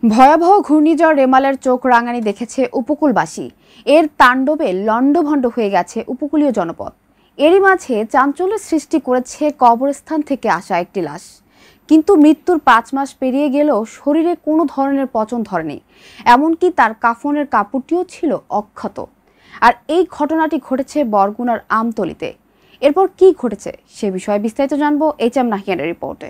ভয়াবহ ঘূর্ণিঝড় রেমালের চোখ রাঙানি দেখেছে উপকূলবাসী। এর তাণ্ডবে লণ্ডভণ্ড হয়ে গেছে উপকূলীয় জনপদ। এরই মাঝে চাঞ্চল্যের সৃষ্টি করেছে কবরস্থান থেকে আসা একটি লাশ। কিন্তু মৃত্যুর 5 মাস পেরিয়ে গেলেও শরীরে কোনো ধরনের পচন ধরেনি, এমনকি তার কাফনের কাপড়টিও ছিল অক্ষত। আর এই ঘটনাটি ঘটেছে বরগুনার আমতলীতে। এরপর কি ঘটেছে সে বিষয়ে বিস্তারিত জানবো HM নাহিয়ানের রিপোর্টে।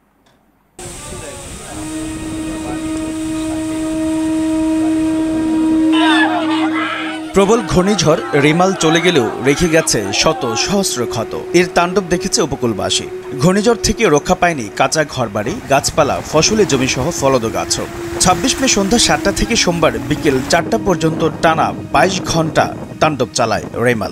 প্রবল ঘূর্ণিঝড় রিমাল চলে গেলেও রেখে গেছে শত সহস্র ক্ষত। এর তাণ্ডব দেখেছে উপকূলবাসী। ঘূর্ণিঝড় থেকে রক্ষা পায়নি কাঁচা ঘরবাড়ি, গাছপালা, ফসলি জমিসহ ফলদ গাছও। 26 মে সন্ধ্যা 7টা থেকে সোমবার বিকেল 4টা পর্যন্ত টানা 22 ঘন্টা তাণ্ডব চালায় রেমাল।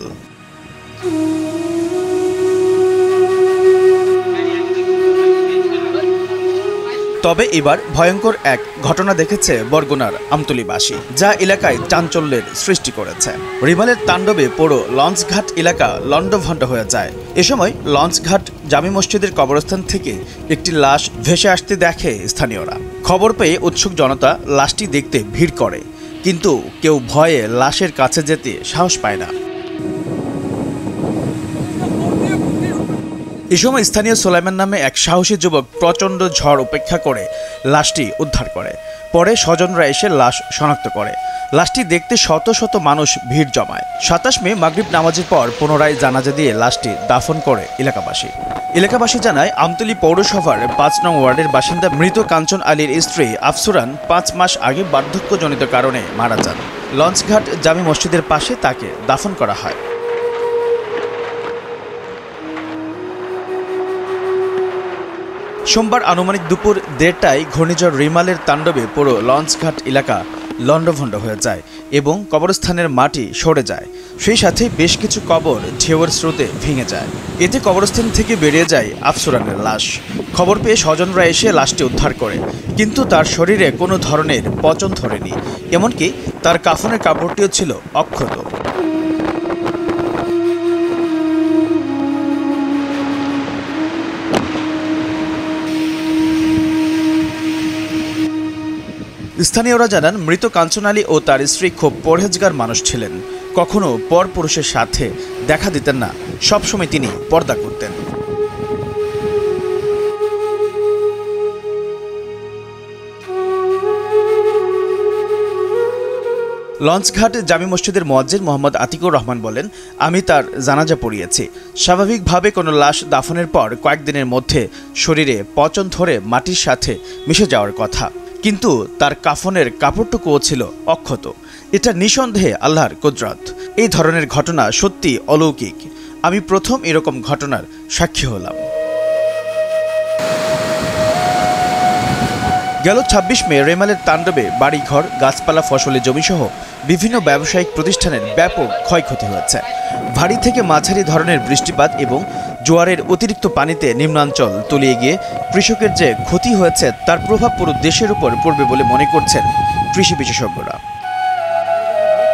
তবে এবার ভয়ঙ্কর এক ঘটনা দেখেছে বরগুনার আমতলীবাসী, যা এলাকায় চাঞ্চল্যের সৃষ্টি করেছে। রিমালের তাণ্ডবে পুরো লঞ্চঘাট এলাকা লণ্ডভণ্ড হয়ে যায়। এ সময় লঞ্চঘাট জামি মসজিদের কবরস্থান থেকে একটি লাশ ভেসে আসতে দেখে স্থানীয়রা। খবর পেয়ে উৎসুক জনতা লাশটি দেখতে ভিড় করে, কিন্তু কেউ ভয়ে লাশের কাছে যেতে সাহস পায় না। এ সময় স্থানীয় সোলাইমান নামে এক সাহসী যুবক প্রচণ্ড ঝড় উপেক্ষা করে লাশটি উদ্ধার করে। পরে স্বজনরা এসে লাশ শনাক্ত করে। লাশটি দেখতে শত শত মানুষ ভিড় জমায়। 27 মে মাগরিব নামাজের পর পুনরায় জানাজা দিয়ে লাশটি দাফন করে এলাকাবাসী জানায়, আমতলী পৌরসভার 5 নং ওয়ার্ডের বাসিন্দা মৃত কাঞ্চন আলীর স্ত্রী আফসুরান 5 মাস আগে বার্ধক্যজনিত কারণে মারা যান। লঞ্চঘাট জামি মসজিদের পাশে তাকে দাফন করা হয়। সোমবার আনুমানিক দুপুর 1:30টায় ঘূর্ণিঝড় রিমালের তাণ্ডবে পুরো লঞ্চঘাট এলাকা লণ্ডভণ্ড হয়ে যায় এবং কবরস্থানের মাটি সরে যায়। সেই সাথে বেশ কিছু কবর ঢেউয়ের স্রোতে ভেঙে যায়। এতে কবরস্থান থেকে বেরিয়ে যায় আফসুরানের লাশ। খবর পেয়ে স্বজনরা এসে লাশটি উদ্ধার করে, কিন্তু তার শরীরে কোনো ধরনের পচন ধরেনি, এমনকি তার কাফনের কাপড়টিও ছিল অক্ষত। স্থানীয়রা জানান, মৃত কাঞ্চন আলী ও তার স্ত্রী খুব পরহেজগার মানুষ ছিলেন। কখনো পরপুরুষের সাথে দেখা দিতেন না, সবসময় তিনি পর্দা করতেন। লঞ্চঘাট জামি মসজিদের মুয়াজ্জিন মোহাম্মদ আতিকুর রহমান বলেন, আমি তার জানাজা পড়িয়েছি। স্বাভাবিকভাবে কোনো লাশ দাফনের পর কয়েকদিনের মধ্যে শরীরে পচন ধরে মাটির সাথে মিশে যাওয়ার কথা, কিন্তু তার কাফনের কাপড়টুকুও ছিল অক্ষত। এটা নিঃসন্দেহে আল্লাহর কুদরত। এই ধরনের ঘটনা সত্যি অলৌকিক। আমি প্রথম এরকম ঘটনার সাক্ষী হলাম। গেল 26 মে রেমালের তাণ্ডবে বাড়িঘর, গাছপালা, ফসলি জমিসহ বিভিন্ন ব্যবসায়িক প্রতিষ্ঠানের ব্যাপক ক্ষয়ক্ষতি হয়েছে। ভারী থেকে মাঝারি ধরনের বৃষ্টিপাত এবং জোয়ারের অতিরিক্ত পানিতে নিম্নাঞ্চল তলিয়ে গিয়ে কৃষকের যে ক্ষতি হয়েছে তার প্রভাব পুরো দেশের উপর পড়বে বলে মনে করছেন কৃষি বিশেষজ্ঞরা।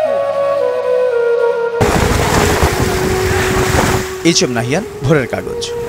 HM নাহিয়ান, ভোরের কাগজ।